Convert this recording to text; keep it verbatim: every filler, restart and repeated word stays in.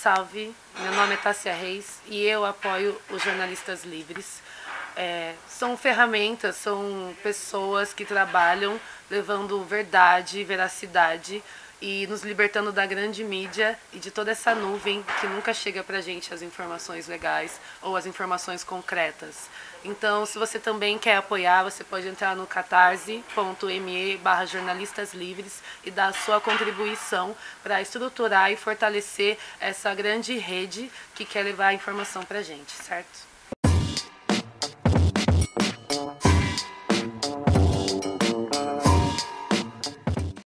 salve! Meu nome é Tássia Reis e eu apoio os jornalistas livres. É, são ferramentas, são pessoas que trabalham levando verdade, veracidade e nos libertando da grande mídia e de toda essa nuvem que nunca chega pra gente as informações legais ou as informações concretas. Então, se você também quer apoiar, você pode entrar no catarse ponto me barra jornalistas livres e dar a sua contribuição para estruturar e fortalecer essa grande rede que quer levar a informação pra gente, certo?